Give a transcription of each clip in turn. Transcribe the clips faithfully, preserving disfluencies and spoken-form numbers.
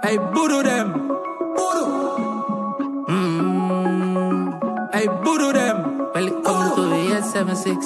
Hey, voodoo them. Voodoo. Mmm. Hey, voodoo them. Welcome to the eight seven six.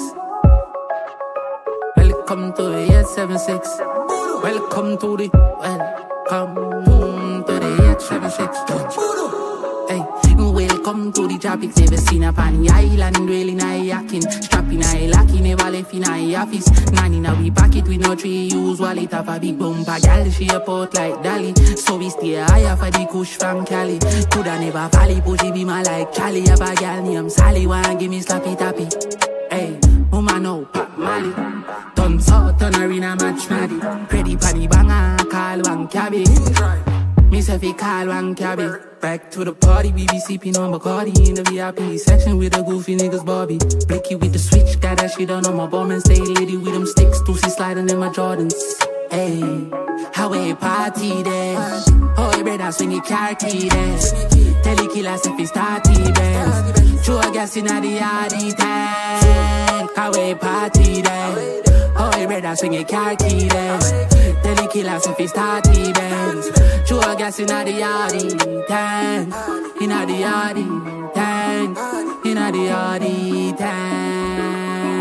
Welcome to the eight seven six. Welcome to the. Welcome to the eight seven six. Hey, welcome to the tropics. Never seen up on the island, really nice yakin. Strapping I lucky, never left in I office. Nanny now we pack it with no tree use wallet. Have a big bumper gal, she a port like Dolly. So we stay higher for the kush from Cali. Coulda never valley, pushy be my like Cali. Have a gal named Sally, wanna give me slappy tappy. Hey, woman no pop Molly. Turn south, turn arena match maddy. Ready panny banger, call one cabby. Me say fi call one cabby. Back to the party, we be sipping on Bacardi in the V I P section with the goofy niggas Bobby. Blicky with the switch, got that shit on on my bum and stay lady with them sticks. Doozy sliding in my Jordans. Hey, how we party there? Oh, hey, brother, swing your car key there. Tell the killers if it's starty there. Throw a gas in the Audi tank. How we party there? Oh, hey, brother, swing your car key there. Tell the killers if it's starty there. Throw a gas in the Audi tank. In the Audi tank. In the Audi tank.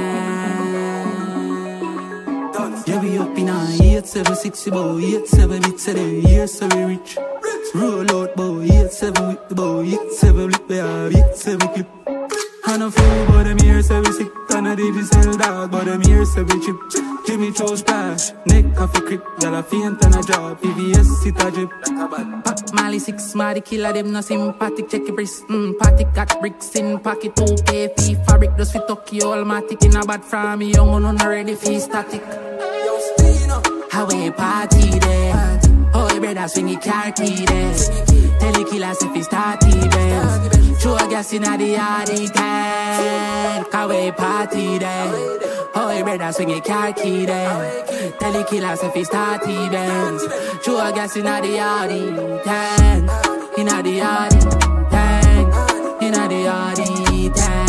Yeah, we up in a eight seven six, boy, eight seven bits today, here so we rich. Roll out, boy, eight seven with the boy, eight seven with the have eight seven clip. And a fool, but them here so we sick, and a diggy sell dog, but them here so we chip. Jimmy Cho splash, neck off a crip, y'all a faint and a job, P V S sit a drip. Pop Molly six, smarty killer, them no sympathetic, check your wrist, mmm, party got bricks in pocket, two K fee, fabric, just fit Tokyo, all-matic, in a bad from me, young one ready for static. How we party there? Oh, hey, brother, swing your car key there. Tell the killers if it's starty there. Throw a gas in the Audi tank. How we party there? Oh, hey, brother, swing your car key there. Tell the killers if it's starty there. Throw a gas in the Audi tank. In the Audi tank. In the Audi tank.